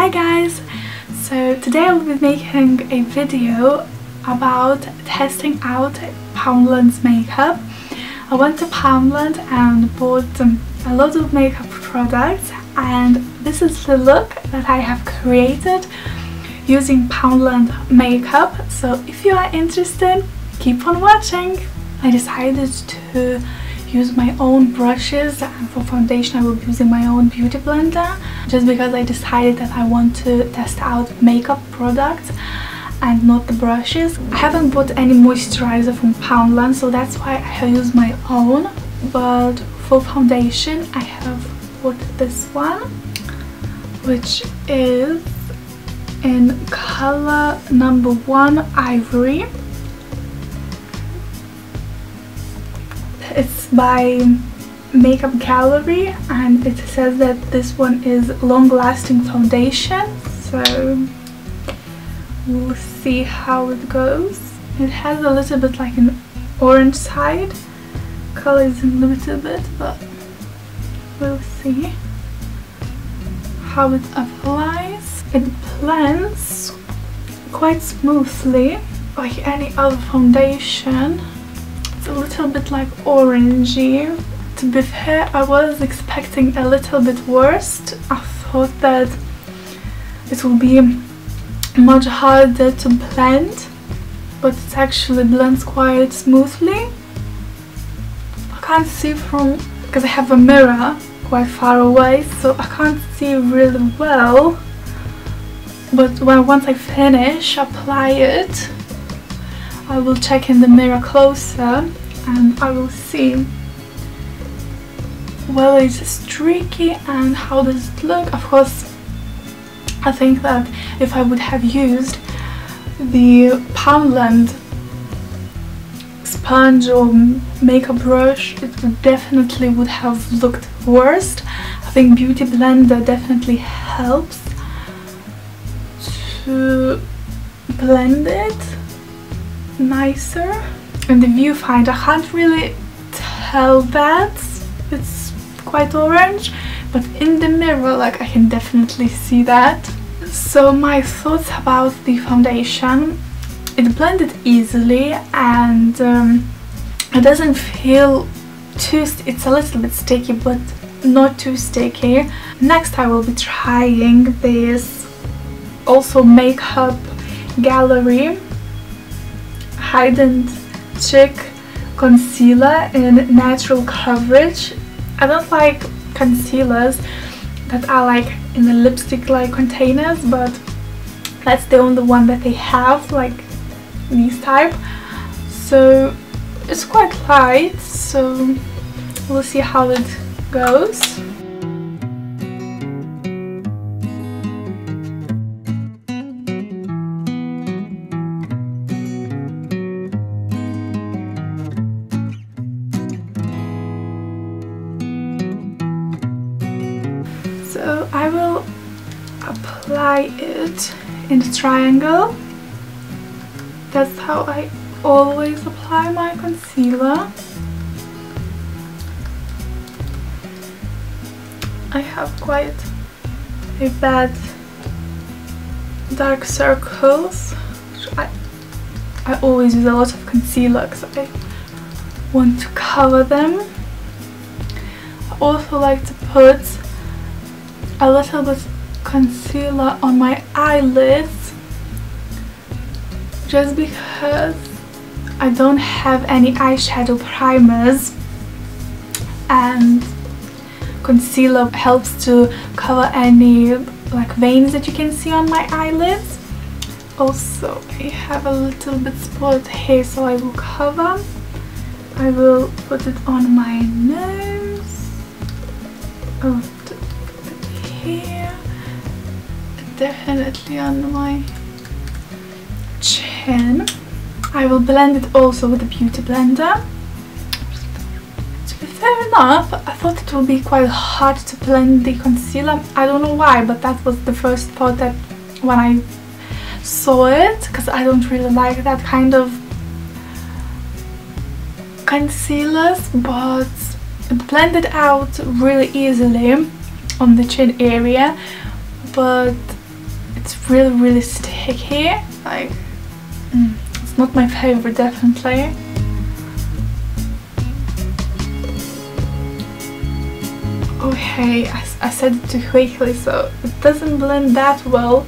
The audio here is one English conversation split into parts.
Hi guys! So today I will be making a video about testing out Poundland's makeup. I went to Poundland and bought a lot of makeup products, and this is the look that I have created using Poundland makeup. So if you are interested, keep on watching. I decided to use my own brushes, and for foundation I will be using my own beauty blender, just because I decided that I want to test out makeup products and not the brushes. I haven't bought any moisturizer from Poundland, so that's why I have used my own. But for foundation I have bought this one, which is in color number 1 Ivory. It's by Makeup Gallery, and it says that this one is long-lasting foundation, so we'll see how it goes. It has a little bit like an orange side, color is a little bit, but we'll see how it applies. It blends quite smoothly like any other foundation. It's a little bit like orangey. To be fair, I was expecting a little bit worse. I thought that it will be much harder to blend, but it actually blends quite smoothly. I can't see because I have a mirror quite far away, so I can't see really well, but once I finish apply it, I will check in the mirror closer and I will see whether it's streaky and how does it look. Of course, I think that if I would have used the Poundland sponge or makeup brush, it would definitely have looked worse. I think Beauty Blender definitely helps to blend it nicer. In the viewfinder I can't really tell that it's quite orange, but in the mirror like I can definitely see that. So my thoughts about the foundation: it blended easily, and it doesn't feel too it's a little bit sticky, but not too sticky. Next I will be trying this also Makeup Gallery Hide and Cheek concealer in natural coverage. I don't like concealers that are like in the lipstick like containers, but that's the only one that they have, like these type. So it's quite light, so we'll see how it goes. So I will apply it in the triangle. That's how I always apply my concealer. I have quite a bad dark circles. I always use a lot of concealer because I want to cover them. I also like to put a little bit concealer on my eyelids, just because I don't have any eyeshadow primers, and concealer helps to cover any like veins that you can see on my eyelids. Also I have a little bit spot here, so I will cover. I will put it on my nose, here, definitely on my chin. I will blend it also with the Beauty Blender. To be fair enough, I thought it would be quite hard to blend the concealer. I don't know why, but that was the first thought that when I saw it, because I don't really like that kind of concealers, but it blended out really easily on the chin area. But it's really sticky. Like, it's not my favorite, definitely. Okay, I said it too quickly, so it doesn't blend that well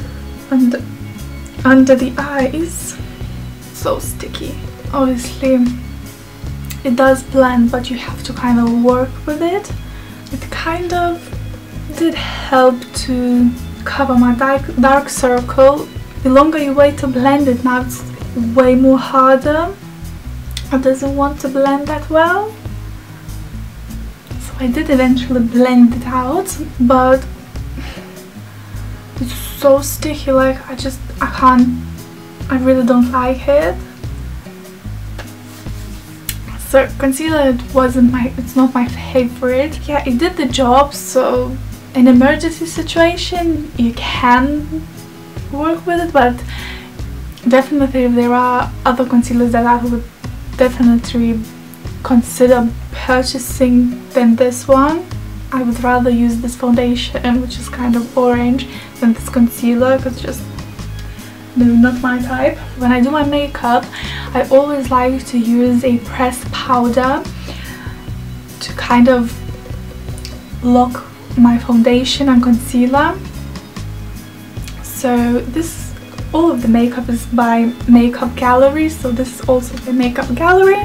under the eyes. So sticky. Obviously it does blend, but you have to kind of work with it. It kind of did help to cover my dark circle. The longer you wait to blend it, now it's way more harder. It doesn't want to blend that well. So I did eventually blend it out, but it's so sticky, like I really don't like it. So concealer, it's not my favorite. Yeah, it did the job, so in emergency situation you can work with it, but definitely if there are other concealers that I would definitely consider purchasing than this one, I would rather use this foundation, which is kind of orange, than this concealer, because just not my type. When I do my makeup, I always like to use a pressed powder to kind of lock my foundation and concealer. So all of the makeup is by Makeup Gallery, so this is also by Makeup Gallery.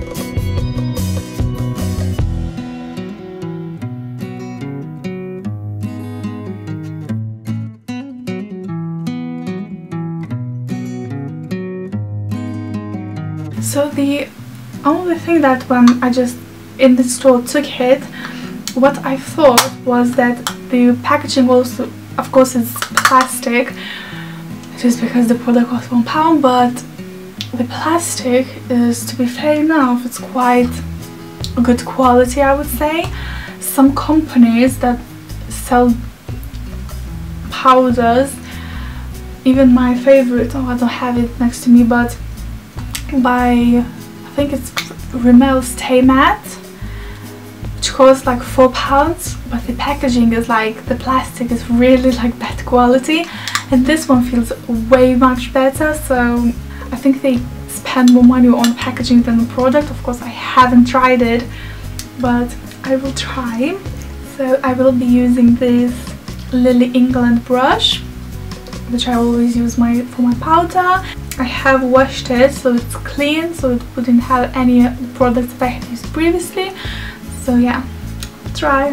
So the only thing that when I just in the store took it, what I thought was that the packaging also, of course, is plastic, just because the product costs £1, but the plastic is, to be fair enough, it's quite good quality, I would say. Some companies that sell powders, even my favorite, I don't have it next to me, but by, I think it's Rimmel Stay Matte, which costs like £4, but the packaging is like, the plastic is really like bad quality, and this one feels way much better. So I think they spend more money on packaging than the product. Of course I haven't tried it, but I will try. So I will be using this Lily England brush, which I always use for my powder. I have washed it, so it's clean, so it wouldn't have any of the products that I have used previously. So yeah, try.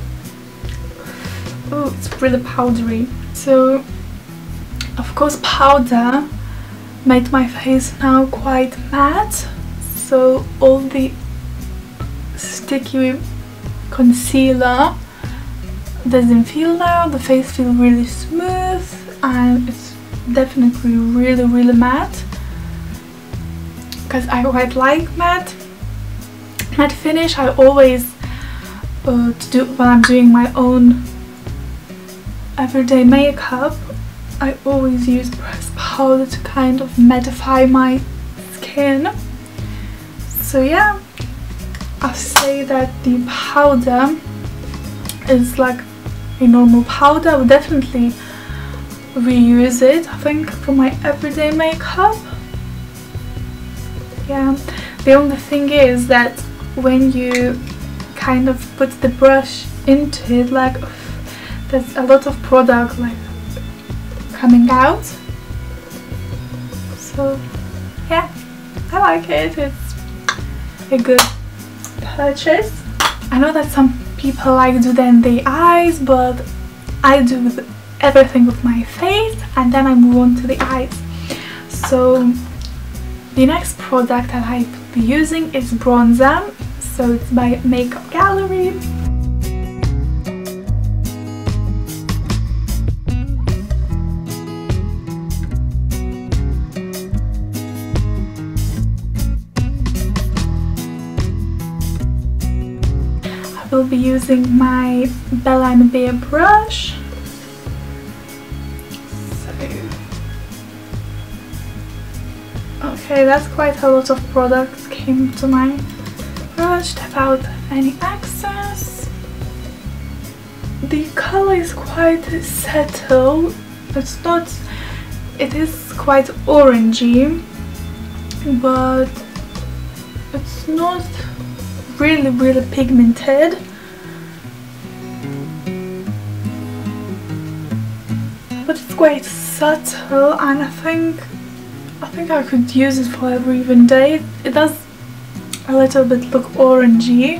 Oh, it's really powdery. So of course powder made my face now quite matte, so all the sticky concealer doesn't feel now. The face feels really smooth, and it's definitely really matte, because I quite like matte finish. I always when I'm doing my own everyday makeup, I always use pressed powder to kind of mattify my skin. So yeah, I'll say that the powder is like a normal powder. I would definitely reuse it, I think, for my everyday makeup. Yeah, the only thing is that when you kind of put the brush into it, like, there's a lot of product like coming out. So yeah, I like it. It's a good purchase. I know that some people like do then the eyes, but I do with everything with my face, and then I move on to the eyes. So the next product that I will be using is bronzer, so it's by Makeup Gallery. I will be using my Bella & Bear brush. Okay, that's quite a lot of products came to my brush. Tap out any excess. The color is quite settled, It's not, it is quite orangey, but it's not really pigmented. But it's quite subtle, and I think I could use it for every even day. It does a little bit look orangey,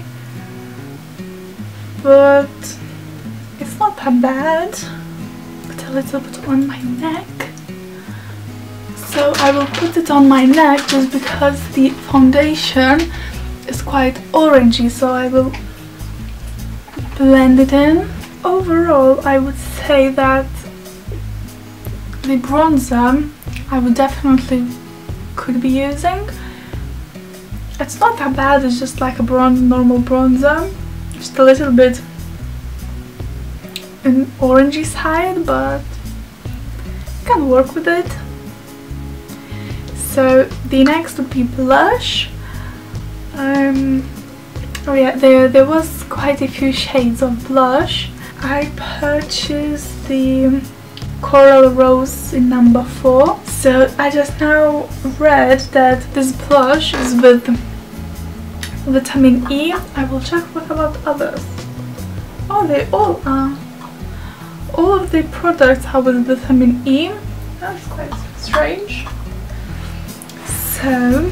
but it's not that bad. Put a little bit on my neck. So I will put it on my neck just because the foundation is quite orangey, so I will blend it in. Overall, I would say that the bronzer I would definitely could be using. It's not that bad, it's just like a normal bronzer, just a little bit an orangey side, but you can work with it. So the next would be blush. Oh yeah, there was quite a few shades of blush. I purchased the Coral Rose in number 4. So I just now read that this blush is with vitamin E. I will check what about others. Oh, they all are. All of the products are with vitamin E. That's quite strange. So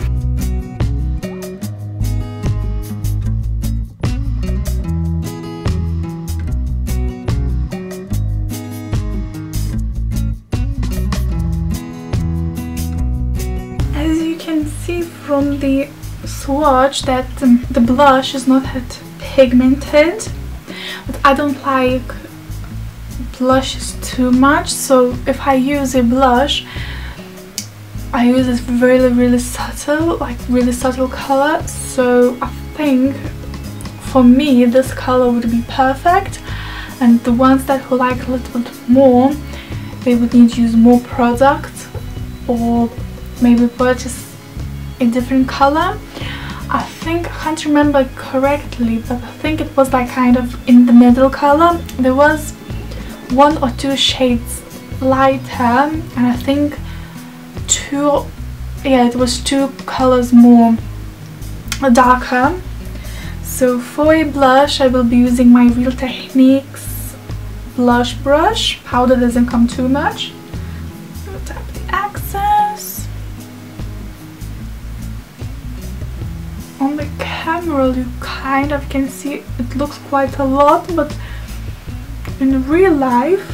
see from the swatch that the blush is not that pigmented, but I don't like blushes too much, so if I use a blush I use it really subtle, like really subtle color. So I think for me this color would be perfect, and the ones that who like a little bit more, they would need to use more product or maybe purchase a different color. I think, I can't remember correctly, but I think it was like kind of in the middle color. There was 1 or 2 shades lighter, and I think it was 2 colors more darker. So for a blush I will be using my Real Techniques blush brush. Powder doesn't come too much. Tap the excess. On the camera you kind of can see it looks quite a lot, but in real life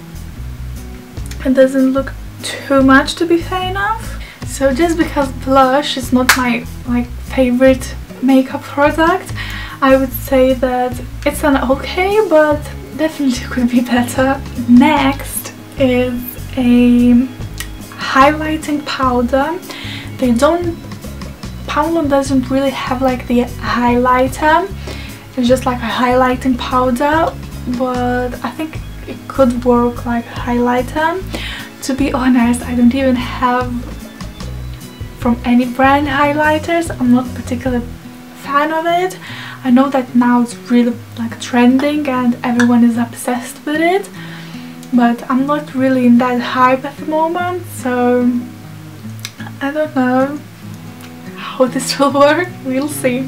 it doesn't look too much, to be fair enough. So just because blush is not my favorite makeup product, I would say that it's an okay, but definitely could be better. Next is a highlighting powder. Poundland doesn't really have like the highlighter, it's just like a highlighting powder, but I think it could work like a highlighter. To be honest, I don't even have from any brand highlighters. I'm not particularly a fan of it. I know that now it's really like trending and everyone is obsessed with it, but I'm not really in that hype at the moment, so I don't know how this will work. We'll see.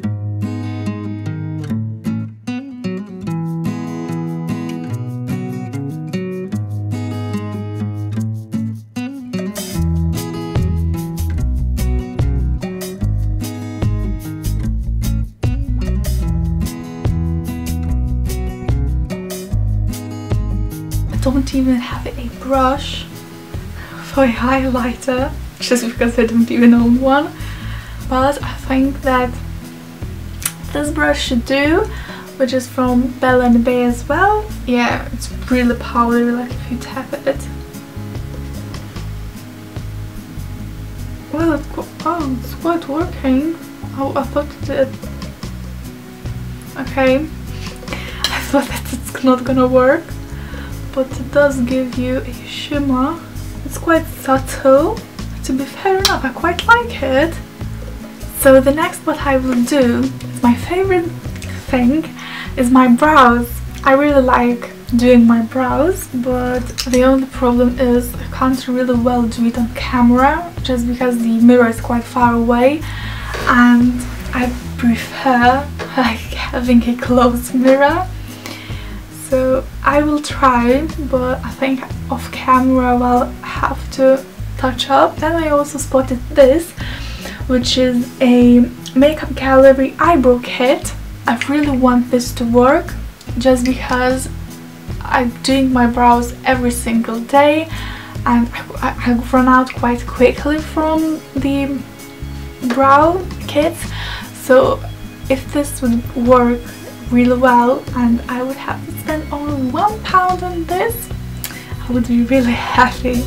I don't even have a brush for a highlighter, just because I don't even own one, but I think that this brush should do, which is from Bella and Bay as well. Yeah, it's really powdery, like if you tap it. Well, it's quite working. Oh, I thought it... Okay, I thought that it's not gonna work, but it does give you a shimmer. It's quite subtle. To be fair enough, I quite like it. So the next what I will do, is my favorite thing, is my brows. I really like doing my brows, but the only problem is I can't really well do it on camera just because the mirror is quite far away and I prefer like having a close mirror. So I will try, but I think off camera I'll have to touch up. Then I also spotted this, which is a makeup gallery eyebrow kit. I really want this to work just because I'm doing my brows every single day and I run out quite quickly from the brow kits. So if this would work really well and I would have to spend only £1 on this, I would be really happy.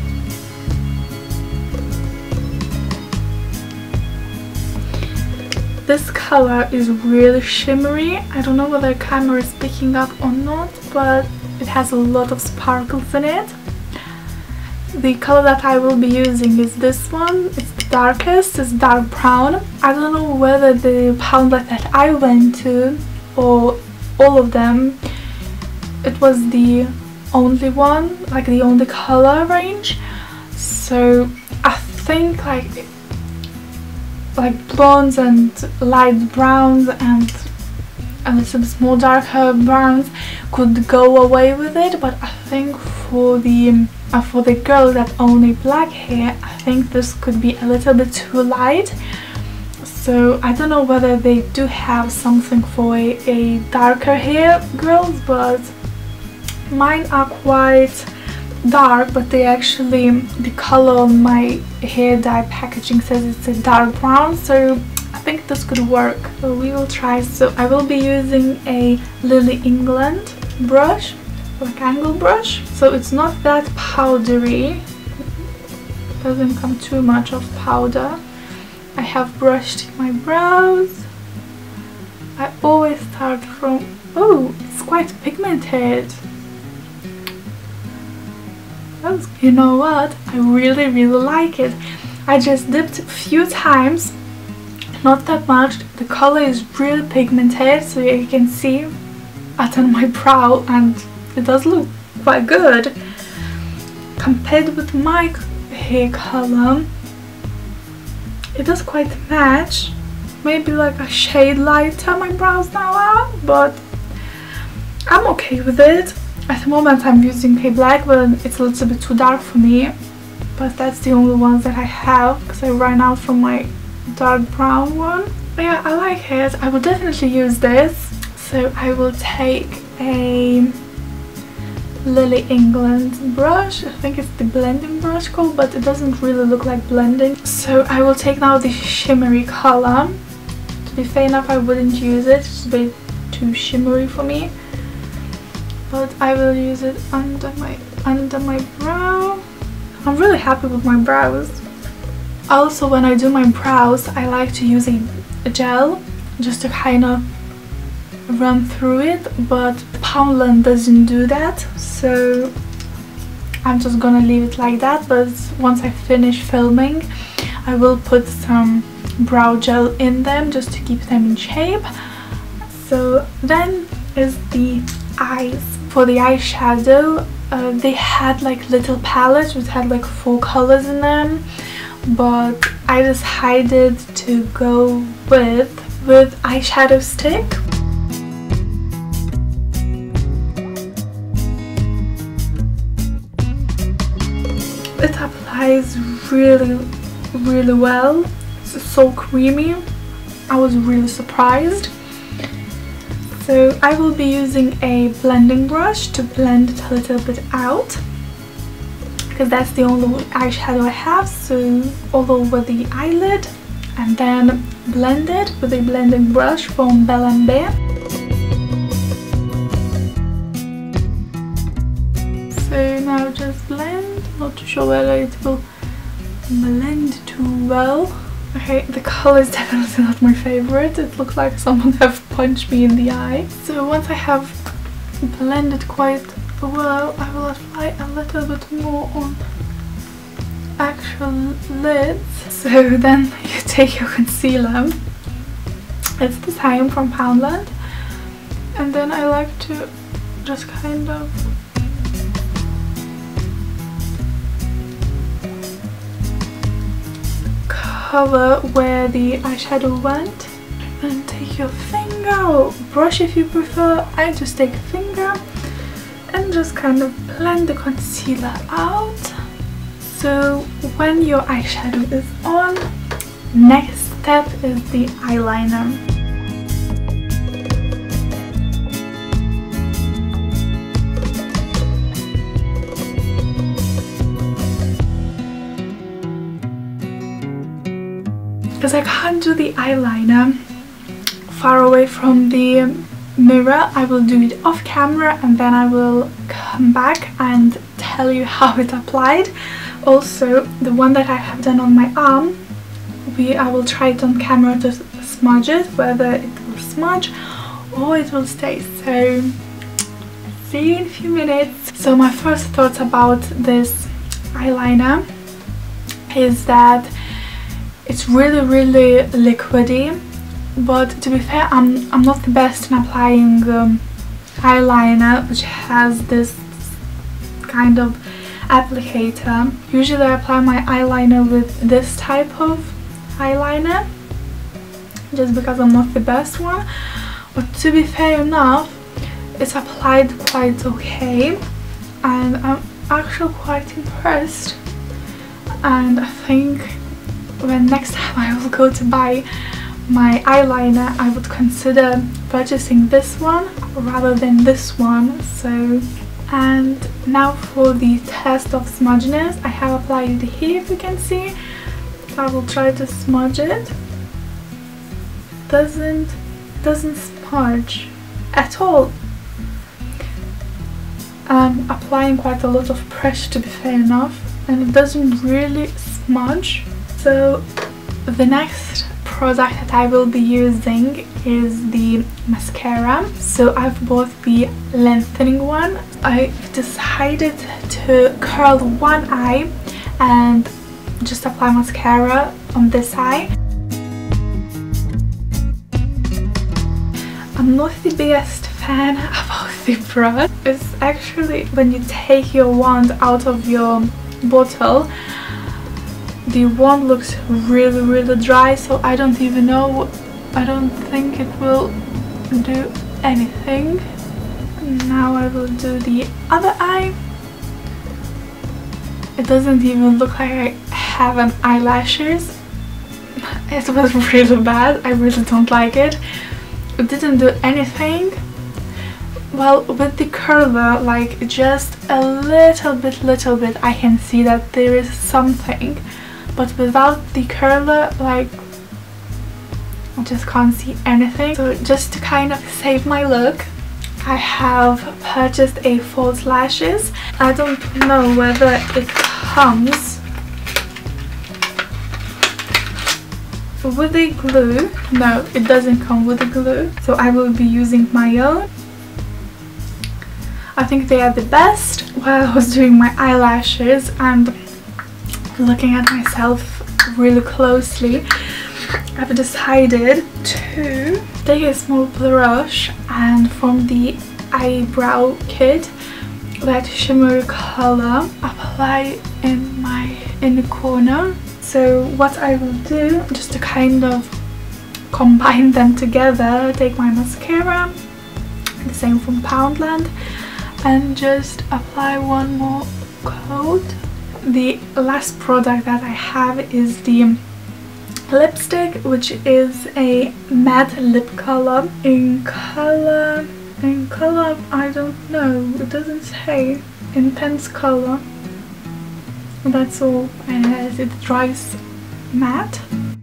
This color is really shimmery. I don't know whether the camera is picking up or not, but it has a lot of sparkles in it. The color that I will be using is this one. It's the darkest, it's dark brown. I don't know whether the Poundland that I went to or all of them, it was the only one, like the only color range. So I think like blondes and light browns and a little bit more darker browns could go away with it, but I think for the girl that only black hair, I think this could be a little bit too light. So I don't know whether they do have something for a darker hair girls, but mine are quite dark, but they actually, the color on my hair dye packaging says it's a dark brown, so I think this could work. So we will try. So I will be using a Lily England brush, like angle brush. So it's not that powdery, doesn't come too much of powder. I have brushed my brows. I always start from, oh, it's quite pigmented. You know what, I really like it. I just dipped a few times, not that much. The color is really pigmented, so you can see it on my brow and it does look quite good. Compared with my hair color, it does quite match. Maybe like a shade lighter my brows now are, but I'm okay with it. At the moment I'm using a black, but it's a little bit too dark for me, but that's the only ones that I have because I ran out from my dark brown one. But yeah, I like it. I will definitely use this. So I will take a Lily England brush. I think it's the blending brush called, but it doesn't really look like blending. So I will take now the shimmery color. To be fair enough, I wouldn't use it. It's a bit too shimmery for me. But I will use it under my brow. I'm really happy with my brows. Also, when I do my brows, I like to use a gel just to kind of run through it, but Poundland doesn't do that, so I'm just gonna leave it like that. But once I finish filming, I will put some brow gel in them just to keep them in shape. So then is the eyes. For the eyeshadow, they had like little palettes which had like 4 colors in them, but I decided to go with eyeshadow stick. It applies really well. It's so creamy. I was really surprised. So I will be using a blending brush to blend it a little bit out, because that's the only eyeshadow I have. So all over the eyelid, and then blend it with a blending brush from Bell & Bear. So now just blend. Not too sure whether it will blend too well. Okay, the color is definitely not my favorite. It looks like someone have punched me in the eye. So once I have blended quite well, I will apply a little bit more on actual lids. So then you take your concealer. It's the same from Poundland. And then I like to just kind of cover where the eyeshadow went. And take your finger or brush if you prefer. I just take a finger and just kind of blend the concealer out. So when your eyeshadow is on, next step is the eyeliner. Because I can't do the eyeliner far away from the mirror, I will do it off camera and then I will come back and tell you how it applied. Also, the one that I have done on my arm, I will try it on camera to smudge it, whether it will smudge or it will stay. So, see you in a few minutes. So my first thoughts about this eyeliner is that it's really liquidy. But to be fair, I'm not the best in applying eyeliner which has this kind of applicator. Usually I apply my eyeliner with this type of eyeliner just because I'm not the best one. But to be fair enough, it's applied quite okay and I'm actually quite impressed. And I think when next time I will go to buy my eyeliner, I would consider purchasing this one rather than this one. So, and now for the test of smudginess, I have applied it here, if you can see. I will try to smudge it. Doesn't smudge at all. I'm applying quite a lot of pressure, to be fair enough, and it doesn't really smudge. So the next product that I will be using is the mascara. So I've bought the lengthening one. I decided to curl one eye and just apply mascara on this eye. I'm not the biggest fan about the brush. It's actually when you take your wand out of your bottle, the wand looks really dry, so I don't even know, I don't think it will do anything. Now I will do the other eye. It doesn't even look like I have an eyelashes. It was really bad, I really don't like it. It didn't do anything. Well, with the curler, like just a little bit I can see that there is something. But without the curler, like, I just can't see anything. So just to kind of save my look, I have purchased a false lashes. I don't know whether it comes with the glue. No, it doesn't come with the glue. So I will be using my own. I think they are the best. While I was doing my eyelashes and looking at myself really closely, I've decided to take a small brush and from the eyebrow kit, that shimmery color, apply in the corner. So what I will do, just to kind of combine them together, take my mascara, the same from Poundland, and just apply one more coat. The last product that I have is the lipstick, which is a matte lip color. In color, I don't know, it doesn't say. Intense color. That's all, and it dries matte.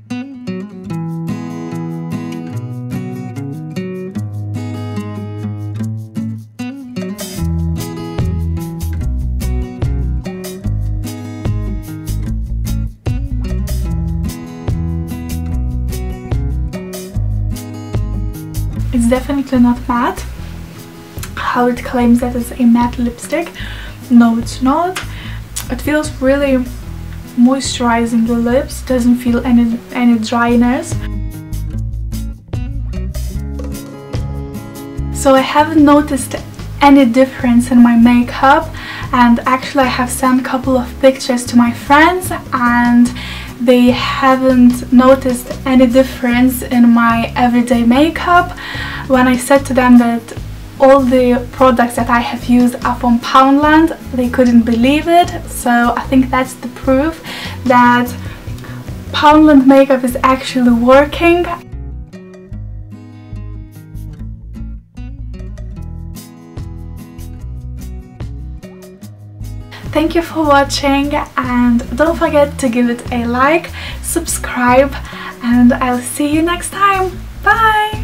It's definitely not matte, how it claims that it's a matte lipstick. No, it's not. It feels really moisturizing the lips, doesn't feel any dryness. So I haven't noticed any difference in my makeup, and actually I have sent a couple of pictures to my friends and they haven't noticed any difference in my everyday makeup. When I said to them that all the products that I have used are from Poundland, they couldn't believe it. So I think that's the proof that Poundland makeup is actually working. Thank you for watching, and don't forget to give it a like, subscribe, and I'll see you next time. Bye!